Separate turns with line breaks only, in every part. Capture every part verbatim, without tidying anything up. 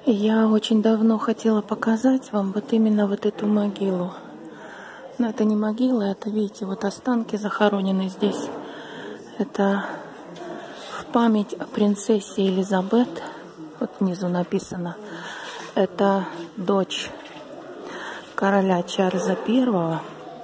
Я очень давно хотела показать вам вот именно вот эту могилу. Но это не могила, это, видите, вот останки захоронены здесь. Это в память о принцессе Элизабет. Вот внизу написано. Это дочь короля Чарльза Первого.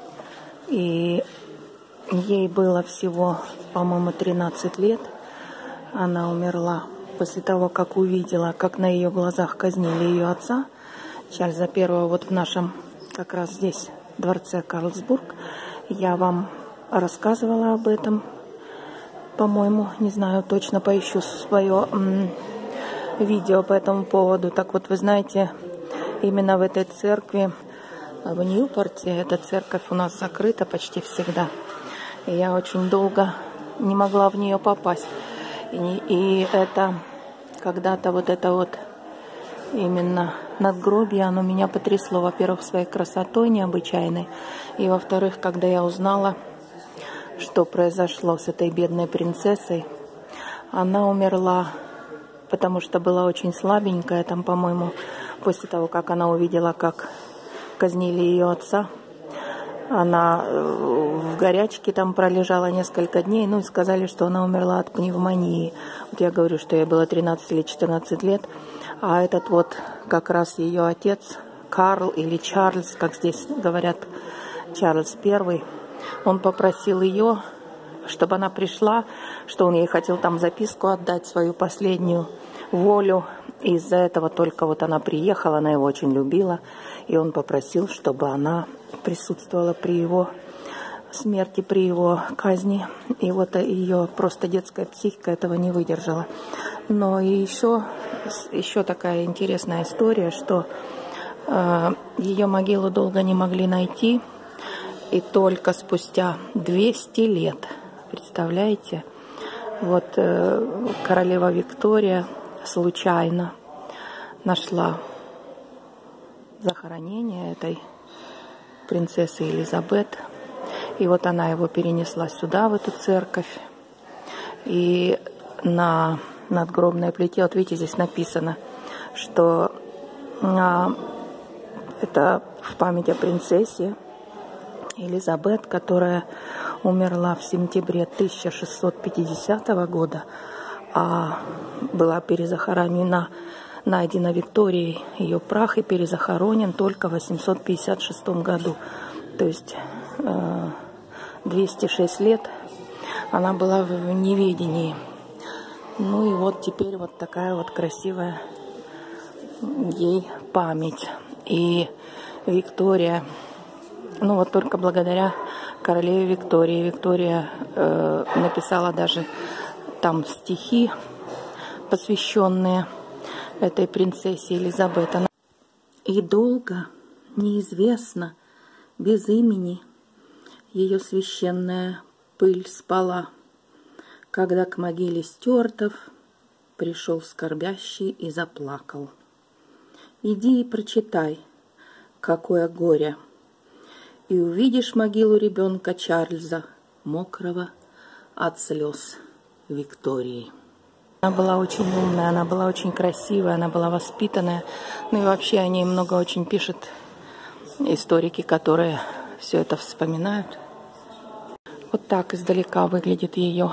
И ей было всего, по-моему, тринадцать лет. Она умерла после того, как увидела, как на ее глазах казнили ее отца, Чарльза Первого, вот в нашем, как раз здесь, дворце Карлсбург. Я вам рассказывала об этом, по-моему, не знаю, точно поищу свое м, видео по этому поводу. Так вот, вы знаете, именно в этой церкви, в Ньюпорте, эта церковь у нас закрыта почти всегда. И я очень долго не могла в нее попасть. И, и это когда-то вот это вот именно надгробие, оно меня потрясло, во-первых, своей красотой необычайной, и во-вторых, когда я узнала, что произошло с этой бедной принцессой. Она умерла, потому что была очень слабенькая, там, по-моему, после того, как она увидела, как казнили ее отца. Она в горячке там пролежала несколько дней, ну и сказали, что она умерла от пневмонии. Вот я говорю, что ей было тринадцать или четырнадцать лет, а этот вот как раз ее отец, Карл или Чарльз, как здесь говорят, Чарльз Первый, он попросил ее, чтобы она пришла, что он ей хотел там записку отдать, свою последнюю волю. Из-за этого только вот она приехала, она его очень любила, и он попросил, чтобы она присутствовала при его смерти, при его казни. И вот ее просто детская психика этого не выдержала. Но и еще, еще такая интересная история, что э, ее могилу долго не могли найти, и только спустя двести лет, представляете, вот э, королева Виктория случайно нашла захоронение этой принцессы Элизабет. И вот она его перенесла сюда, в эту церковь. И на надгробной плите, вот видите, здесь написано, что а, это в память о принцессе Элизабет, которая умерла в сентябре тысяча шестьсот пятидесятого года, а была перезахоронена, найдена Викторией ее прах и перезахоронен только в восемьсот пятьдесят шестом году. То есть э, двести шесть лет она была в неведении. Ну и вот теперь вот такая вот красивая ей память. И Виктория, ну вот только благодаря королеве Виктории, Виктория э, написала даже там стихи, посвященные этой принцессе Элизабет. Она... И долго, неизвестно, без имени, ее священная пыль спала, когда к могиле Стюартов пришел скорбящий и заплакал. Иди и прочитай, какое горе, и увидишь могилу ребенка Чарльза, мокрого от слез Виктории. Она была очень умная, она была очень красивая, она была воспитанная. Ну и вообще о ней много очень пишут историки, которые все это вспоминают. Вот так издалека выглядит ее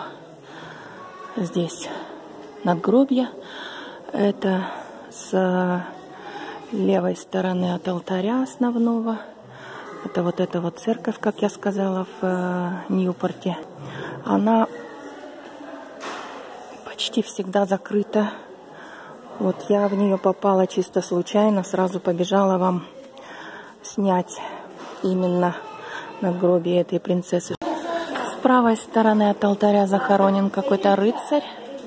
здесь надгробье. Это с левой стороны от алтаря основного. Это вот эта вот церковь, как я сказала, в Ньюпорте. Она почти всегда закрыта. Вот я в нее попала чисто случайно, сразу побежала вам снять именно надгробие этой принцессы. С правой стороны от алтаря захоронен какой-то рыцарь.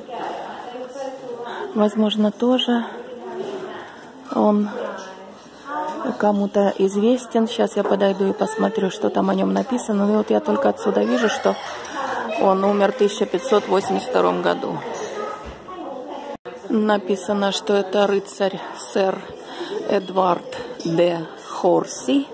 Возможно, тоже он кому-то известен. Сейчас я подойду и посмотрю, что там о нем написано. И вот я только отсюда вижу, что он умер в тысяча пятьсот восемьдесят втором году. Написано, что это рыцарь сэр Эдвард де Хорси.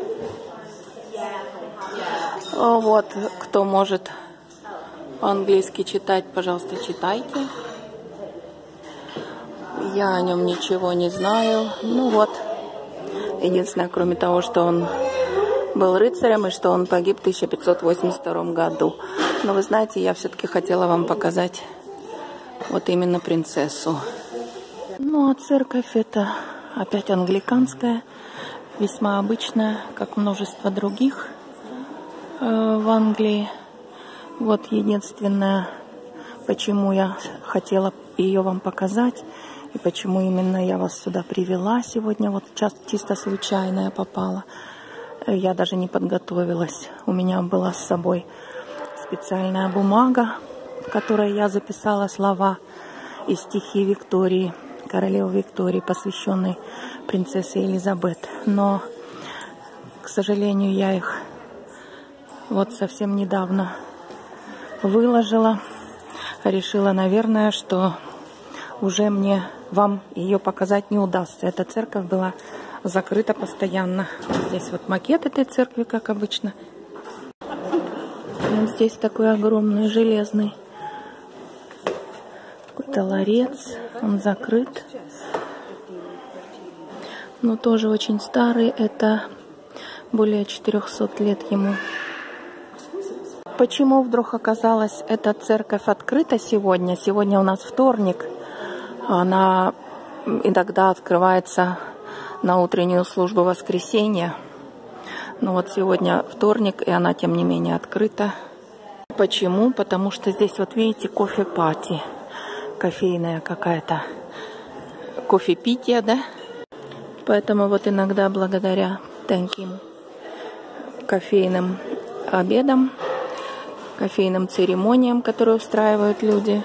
Вот, кто может по-английски читать, пожалуйста, читайте. Я о нем ничего не знаю. Ну вот. Единственное, кроме того, что он был рыцарем и что он погиб в тысяча пятьсот восемьдесят втором году. Но вы знаете, я все-таки хотела вам показать вот именно принцессу. Ну а церковь это опять англиканская, весьма обычная, как множество других э, в Англии. Вот единственное, почему я хотела ее вам показать, и почему именно я вас сюда привела сегодня, вот чисто случайно я попала. Я даже не подготовилась. У меня была с собой специальная бумага, в которой я записала слова и стихи Виктории, королевы Виктории, посвященной принцессе Елизабет. Но, к сожалению, я их вот совсем недавно выложила. Решила, наверное, что уже мне вам ее показать не удастся. Эта церковь была закрыта постоянно. Здесь вот макет этой церкви, как обычно. Вот здесь такой огромный железный какой-то ларец. Он закрыт. Но тоже очень старый. Это более четырёхсот лет ему. Почему вдруг оказалась эта церковь открыта сегодня? Сегодня у нас вторник. Она иногда открывается на утреннюю службу воскресенья. Но вот сегодня вторник, и она, тем не менее, открыта. Почему? Потому что здесь, вот видите, кофе-пати. Кофейная какая-то. Кофепитие, да? Поэтому вот иногда благодаря таким кофейным обедам, кофейным церемониям, которые устраивают люди,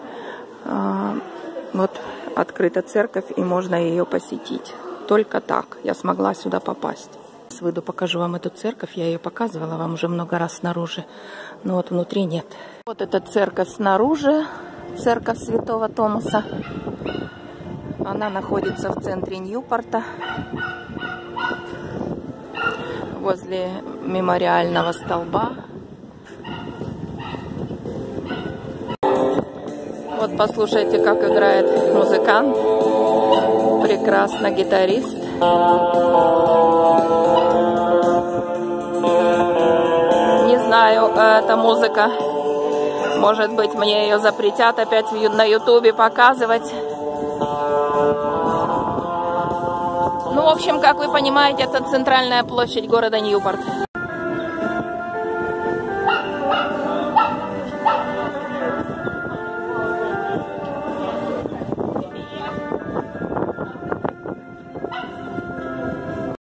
вот открыта церковь, и можно ее посетить. Только так я смогла сюда попасть. Выйду, покажу вам эту церковь. Я ее показывала вам уже много раз снаружи, но вот внутри нет. Вот эта церковь снаружи, церковь Святого Томаса. Она находится в центре Ньюпорта, возле мемориального столба. Вот послушайте, как играет музыкант. Прекрасно, гитарист. Не знаю, эта музыка. Может быть, мне ее запретят опять на ютубе показывать. Ну, в общем, как вы понимаете, это центральная площадь города Ньюпорт.